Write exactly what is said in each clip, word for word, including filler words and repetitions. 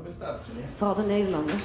wystarczy, nie? Voor de Nederlanders.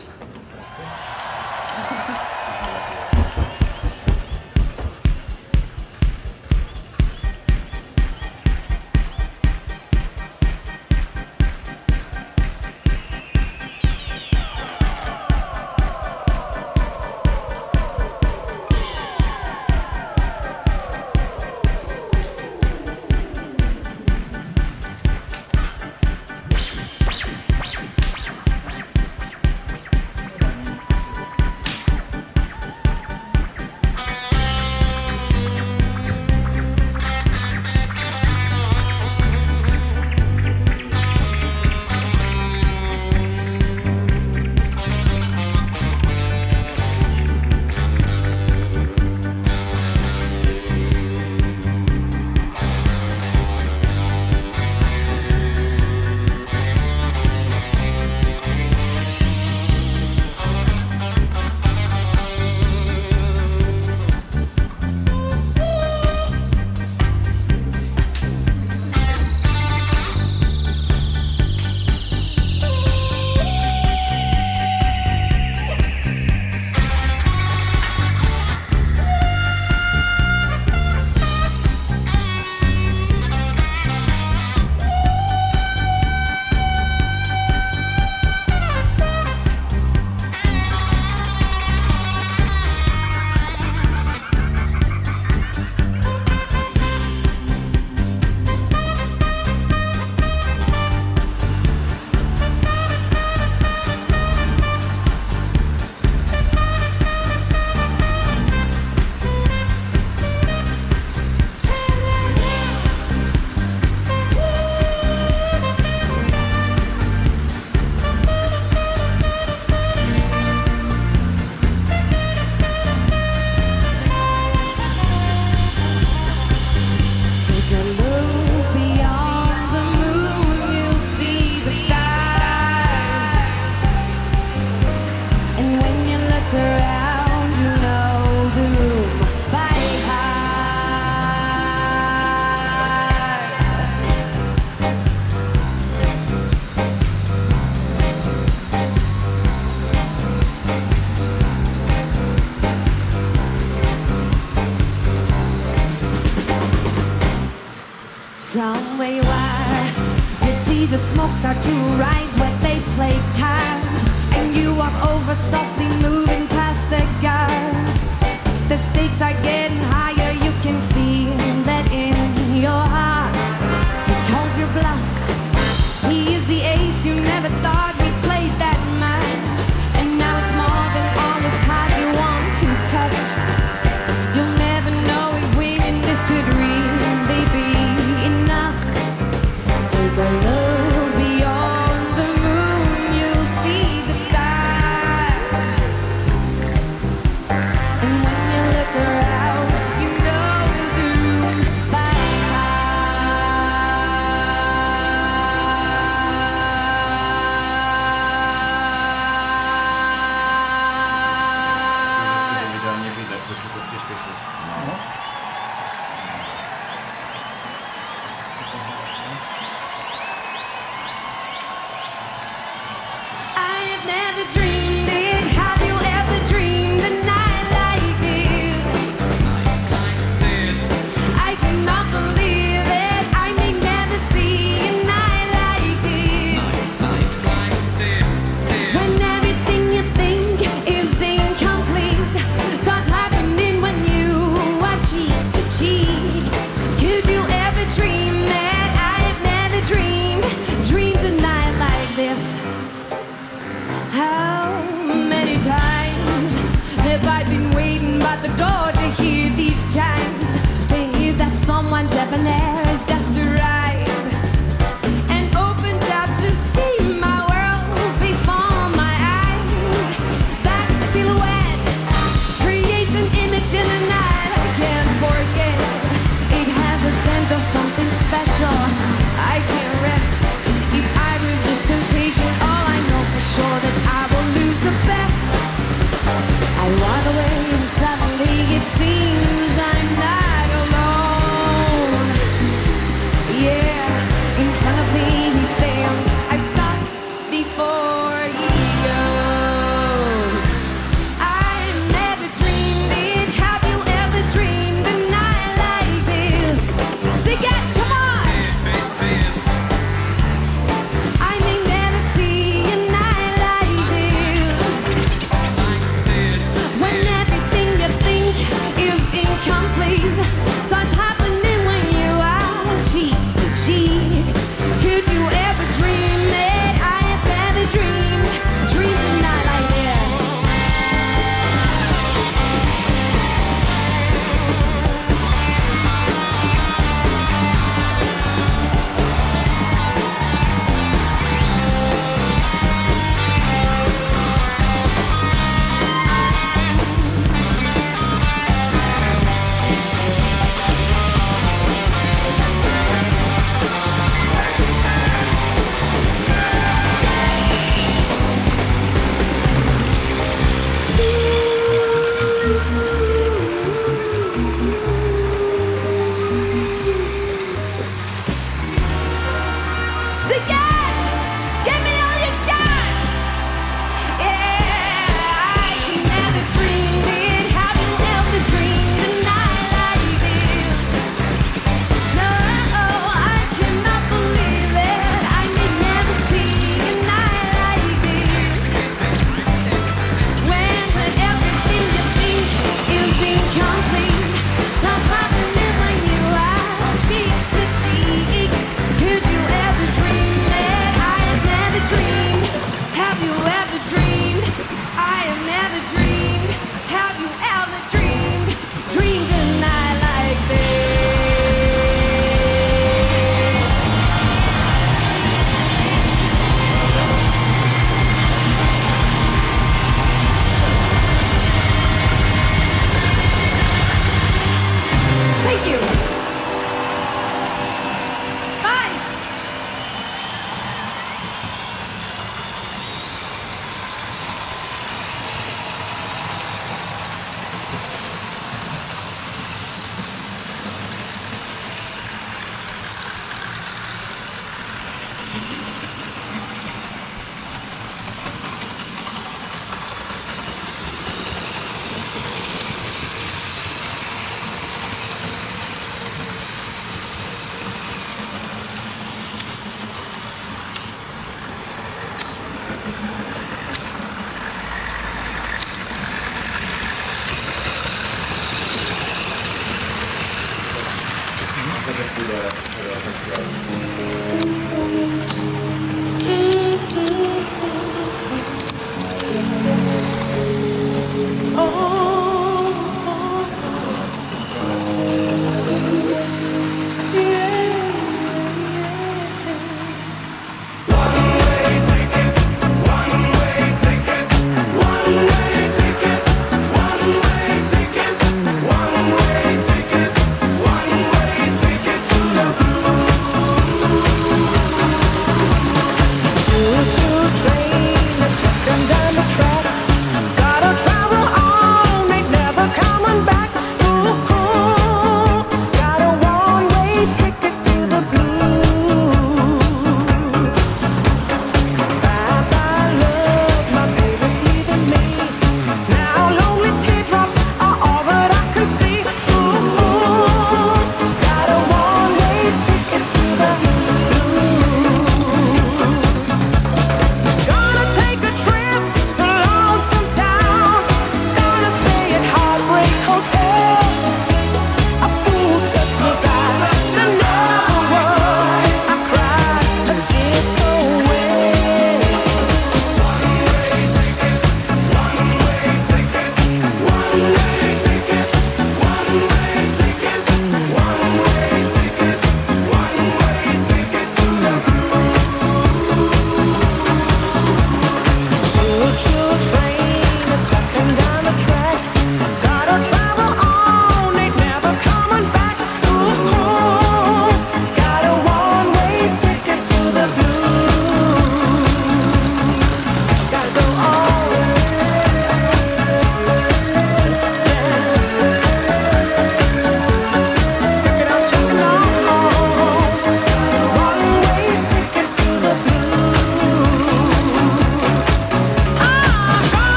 From where you are, you see the smoke start to rise when they play cards, and you walk over softly, moving past the guards. The stakes are getting higher, you can feel that in your heart. He calls your bluff, he is the ace you never thought he played that much, and now it's more than all his cards you want to touch. You'll never know if winning this could really be enough. Take a look beyond the moon, you'll see the stars. And when you look around, you know the room by Idealnie widać, bo tylko dwie śpiewy. I have never dreamed it. Have you ever dreamed a night like this? I cannot believe it. I may never see a night like this. When everything you think is incomplete, thoughts happening when you are cheek to cheek. Could you ever dream that I have never dreamed, dreamed a night like this? How many times have I been waiting by the door to hear these chimes, to hear that someone debonair has just arrived and opened up to see my world before my eyes. That silhouette creates an image in a night I can't forget. It has a scent of something special. I can't rest if I resist temptation. All I know for sure that I will lose the bet. I run away and suddenly it seems I'm not alone. Yeah, in front of me he stands. I stop before